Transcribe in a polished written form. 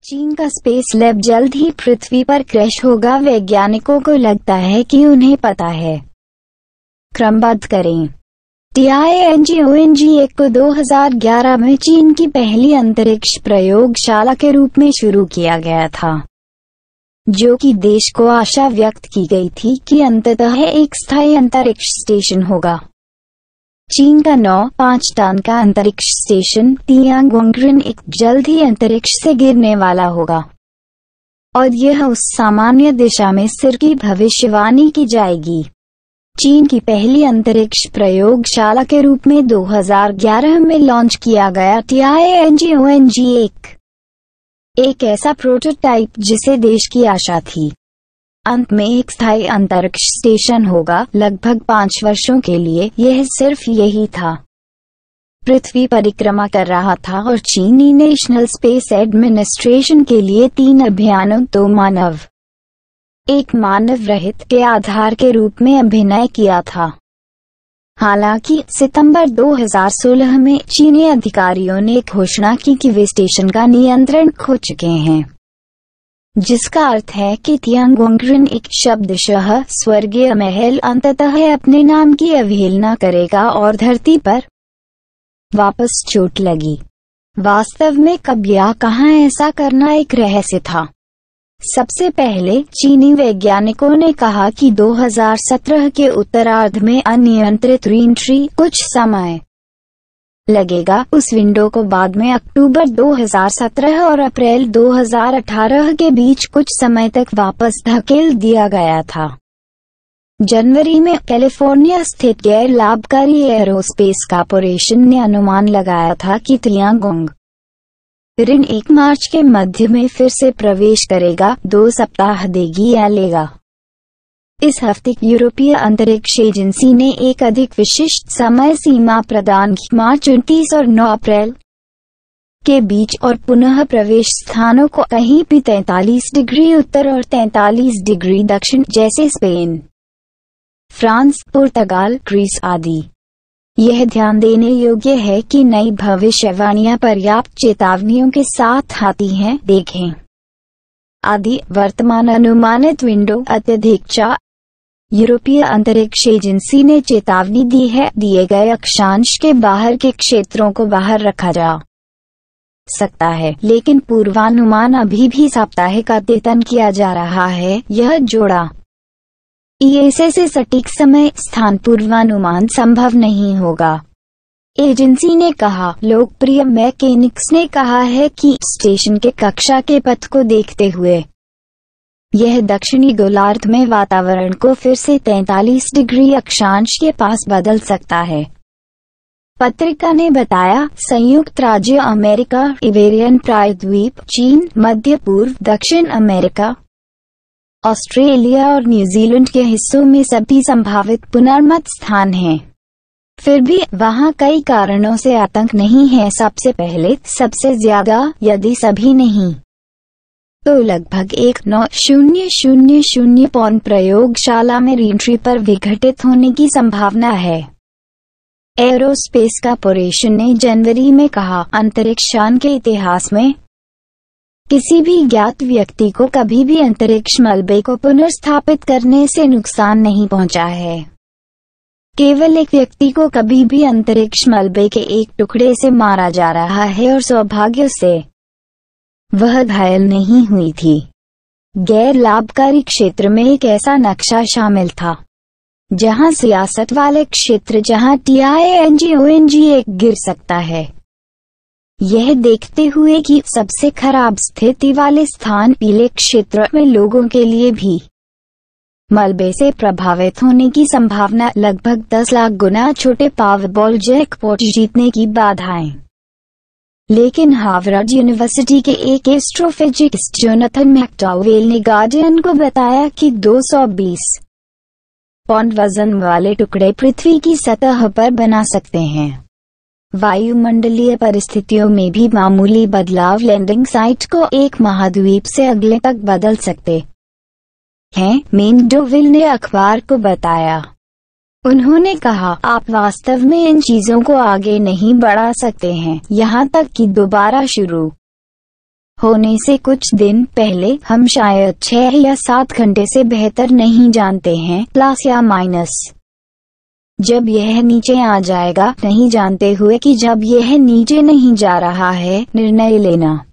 चीन का space lab जल्द ही पृथ्वी पर क्रैश होगा। वैज्ञानिकों को लगता है कि उन्हें पता है। क्रमबद्ध करें। Tiangong-1 को 2011 में चीन की पहली अंतरिक्ष प्रयोगशाला के रूप में शुरू किया गया था, जो कि देश को आशा व्यक्त की गई थी कि अंततः एक स्थायी अंतरिक्ष स्टेशन होगा। चीन का 9.5 टन का अंतरिक्ष स्टेशन तियांगोंग-1 जल्द ही अंतरिक्ष से गिरने वाला होगा, और यह उस सामान्य दिशा में सिर की भविष्यवाणी की जाएगी। चीन की पहली अंतरिक्ष प्रयोगशाला के रूप में 2011 में लॉन्च किया गया Tiangong-1 एक ऐसा प्रोटोटाइप जिसे देश की आशा थी अंत में एक स्थायी अंतरिक्ष स्टेशन होगा। लगभग 5 वर्षों के लिए यह सिर्फ यही था। पृथ्वी परिक्रमा कर रहा था और चीनी नेशनल स्पेस एडमिनिस्ट्रेशन के लिए 3 अभियानों 2 मानव एक मानव रहित के आधार के रूप में अभिनय किया था। हालांकि सितंबर 2016 में चीनी अधिकारियों ने घोषणा की कि वे स्टेशन का नियंत्रण खो चुके हैं, जिसका अर्थ है कि तियांगोंग-1 शब्दशः स्वर्गीय महल अंततः अपने नाम की अवहेलना करेगा और धरती पर वापस चोट लगी। वास्तव में कब या कहां ऐसा करना एक रहस्य था। सबसे पहले चीनी वैज्ञानिकों ने कहा कि 2017 के उत्तरार्ध में अनियंत्रित रीएंट्री कुछ समय लगेगा। उस विंडो को बाद में अक्टूबर 2017 और अप्रैल 2018 के बीच कुछ समय तक वापस धकेल दिया गया था। जनवरी में कैलिफोर्निया स्थित गैर लाभकारी एरोस्पेस कॉर्पोरेशन ने अनुमान लगाया था कि तियांगोंग-1 मार्च के मध्य में फिर से प्रवेश करेगा। 2 सप्ताह देगी या लेगा। इस हफ्ते यूरोपीय अंतरिक्ष एजेंसी ने एक अधिक विशिष्ट समय सीमा प्रदान की, मार्च 29 और 9 अप्रैल के बीच, और पुनः प्रवेश स्थानों को कहीं भी 43 डिग्री उत्तर और 43 डिग्री दक्षिण जैसे स्पेन, फ्रांस, पुर्तगाल, ग्रीस आदि। यह ध्यान देने योग्य है कि नई भविष्यवाणियां पर्याप्त चेतावनियों के साथ आती हैं। देखें आदि। वर्तमान अनुमानित विंडो अत्यधिक यूरोपीय अंतरिक्ष एजेंसी ने चेतावनी दी है, दिए गए अक्षांश के बाहर के क्षेत्रों को बाहर रखा जा सकता है, लेकिन पूर्वानुमान अभी भी साप्ताहिक अद्यतन किया जा रहा है। यह जोड़ा ESA से सटीक समय स्थान पूर्वानुमान संभव नहीं होगा, एजेंसी ने कहा। लोकप्रिय मैकेनिक्स ने कहा है कि स्टेशन के कक्षा के पथ को देखते हुए यह दक्षिणी गोलार्ध में वातावरण को फिर से 43 डिग्री अक्षांश के पास बदल सकता है। पत्रिका ने बताया, संयुक्त राज्य अमेरिका, इबेरियन प्रायद्वीप, चीन, मध्य पूर्व, दक्षिण अमेरिका, ऑस्ट्रेलिया और न्यूजीलैंड के हिस्सों में सभी संभावित पुनर्मत स्थान हैं। फिर भी वहां कई कारणों से आतंक नहीं है। सबसे पहले, सबसे ज्यादा, यदि सभी नहीं तो लगभग 1900 पौंड प्रयोगशाला में रीएंट्री पर विघटित होने की संभावना है। एरोस्पेस कॉर्पोरेशन ने जनवरी में कहा, अंतरिक्ष यान के इतिहास में किसी भी ज्ञात व्यक्ति को कभी भी अंतरिक्ष मलबे को पुनर्स्थापित करने से नुकसान नहीं पहुंचा है। केवल एक व्यक्ति को कभी भी अंतरिक्ष मलबे के एक टुकड़े से मारा जा रहा है और सौभाग्य से वह घायल नहीं हुई थी। गैर लाभकारी क्षेत्र में एक ऐसा नक्शा शामिल था जहां सियासत वाले क्षेत्र जहां Tiangong-1 गिर सकता है। यह देखते हुए कि सबसे खराब स्थिति वाले स्थान पीले क्षेत्र में लोगों के लिए भी मलबे से प्रभावित होने की संभावना लगभग 10 लाख गुना छोटे पावरबॉल जैकपॉट जीतने की बाधाएं। लेकिन हार्वर्ड यूनिवर्सिटी के एक एस्ट्रोफिजिकिस्ट जोनाथन मैकडॉवेल ने गार्डियन को बताया कि 220 पौंड वजन वाले टुकड़े पृथ्वी की सतह पर बना सकते हैं। वायुमंडलीय परिस्थितियों में भी मामूली बदलाव लैंडिंग साइट को एक महाद्वीप से अगले तक बदल सकते हैं, मैकडॉवेल ने अखबार को बताया। उन्होंने कहा, आप वास्तव में इन चीजों को आगे नहीं बढ़ा सकते हैं, यहाँ तक कि दोबारा शुरू होने से कुछ दिन पहले हम शायद 6 या 7 घंटे से बेहतर नहीं जानते हैं, प्लस या माइनस। जब यह नीचे आ जाएगा, नहीं जानते हुए कि जब यह नीचे नहीं जा रहा है, निर्णय लेना।